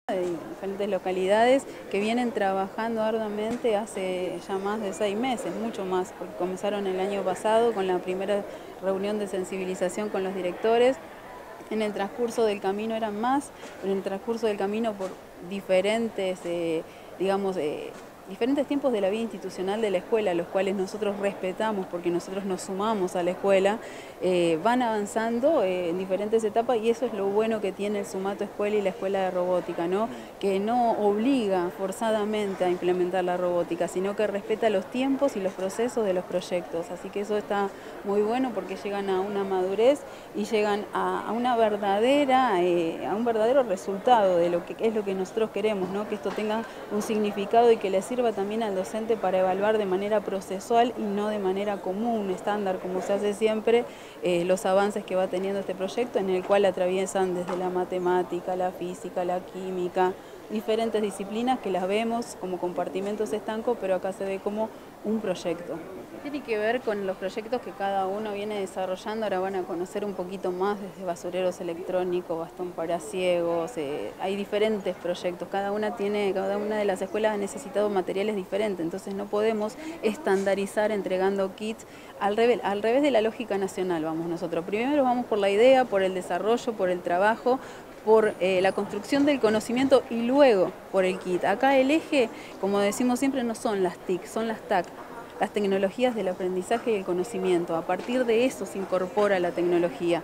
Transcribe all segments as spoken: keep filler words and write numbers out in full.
De diferentes localidades que vienen trabajando arduamente hace ya más de seis meses, mucho más, porque comenzaron el año pasado con la primera reunión de sensibilización con los directores. En el transcurso del camino eran más, en el transcurso del camino por diferentes, eh, digamos, eh, diferentes tiempos de la vida institucional de la escuela, los cuales nosotros respetamos porque nosotros nos sumamos a la escuela, eh, van avanzando eh, en diferentes etapas, y eso es lo bueno que tiene el Sumato Escuela y la Escuela de Robótica, ¿no? Que no obliga forzadamente a implementar la robótica, sino que respeta los tiempos y los procesos de los proyectos. Así que eso está muy bueno porque llegan a una madurez y llegan a, a una verdadera, eh, a un verdadero resultado de lo que es lo que nosotros queremos, ¿no? Que esto tenga un significado y que le sirva también al docente para evaluar de manera procesual y no de manera común, estándar, como se hace siempre, eh, los avances que va teniendo este proyecto, en el cual atraviesan desde la matemática, la física, la química, diferentes disciplinas que las vemos como compartimentos estancos, pero acá se ve como un proyecto. Tiene que ver con los proyectos que cada uno viene desarrollando. Ahora van a conocer un poquito más, desde basureros electrónicos, bastón para ciegos, eh, hay diferentes proyectos, cada una tiene, cada una de las escuelas ha necesitado materiales diferentes, entonces no podemos estandarizar entregando kits al revés, al revés de la lógica nacional vamos nosotros. Primero vamos por la idea, por el desarrollo, por el trabajo, por eh, la construcción del conocimiento y luego por el kit. Acá el eje, como decimos siempre, no son las T I C, son las T A C, las tecnologías del aprendizaje y el conocimiento. A partir de eso se incorpora la tecnología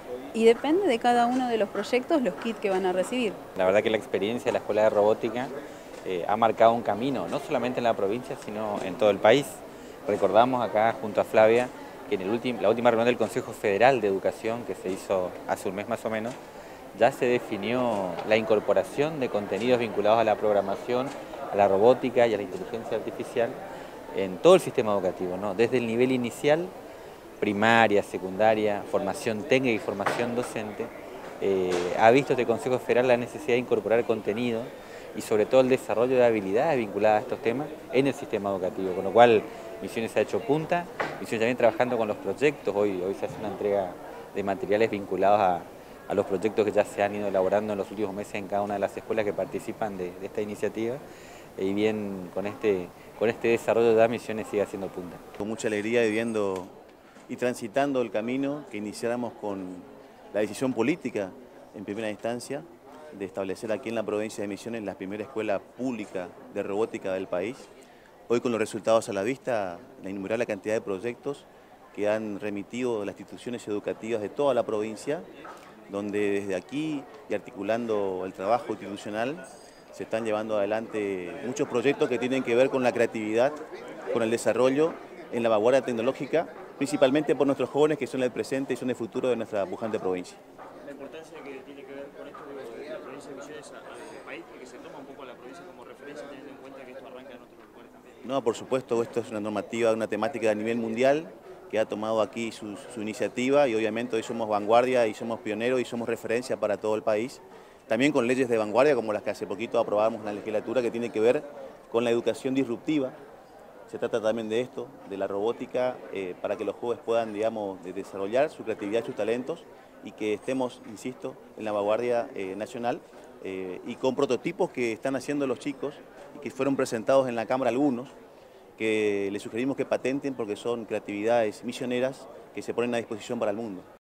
y depende de cada uno de los proyectos los kits que van a recibir. La verdad que la experiencia de la Escuela de Robótica eh, ha marcado un camino, no solamente en la provincia, sino en todo el país. Recordamos acá junto a Flavia que en el último, la última reunión del Consejo Federal de Educación, que se hizo hace un mes más o menos, ya se definió la incorporación de contenidos vinculados a la programación, a la robótica y a la inteligencia artificial en todo el sistema educativo, ¿no? Desde el nivel inicial, primaria, secundaria, formación técnica y formación docente, eh, ha visto este Consejo Federal la necesidad de incorporar contenido y sobre todo el desarrollo de habilidades vinculadas a estos temas en el sistema educativo, con lo cual Misiones se ha hecho punta, Misiones también trabajando con los proyectos. Hoy, hoy se hace una entrega de materiales vinculados a a los proyectos que ya se han ido elaborando en los últimos meses en cada una de las escuelas que participan de, de esta iniciativa, y bien con este, con este desarrollo ya Misiones sigue haciendo punta. Con mucha alegría viviendo y transitando el camino que iniciáramos con la decisión política en primera instancia de establecer aquí en la provincia de Misiones la primera escuela pública de robótica del país. Hoy, con los resultados a la vista, la innumerable cantidad de proyectos que han remitido las instituciones educativas de toda la provincia, donde desde aquí y articulando el trabajo institucional se están llevando adelante muchos proyectos que tienen que ver con la creatividad, con el desarrollo en la vanguardia tecnológica, principalmente por nuestros jóvenes que son el presente y son el futuro de nuestra pujante provincia. La importancia que tiene que ver con esto de la provincia de Misiones al país, porque se toma un poco a la provincia como referencia, teniendo en cuenta que esto arranca en otros lugares también. No, por supuesto, esto es una normativa, una temática a nivel mundial, que ha tomado aquí su, su iniciativa, y obviamente hoy somos vanguardia y somos pioneros y somos referencia para todo el país. También con leyes de vanguardia como las que hace poquito aprobamos en la legislatura, que tiene que ver con la educación disruptiva. Se trata también de esto, de la robótica, eh, para que los jóvenes puedan, digamos, de desarrollar su creatividad y sus talentos, y que estemos, insisto, en la vanguardia eh, nacional, eh, y con prototipos que están haciendo los chicos y que fueron presentados en la Cámara algunos, que les sugerimos que patenten porque son creatividades misioneras que se ponen a disposición para el mundo.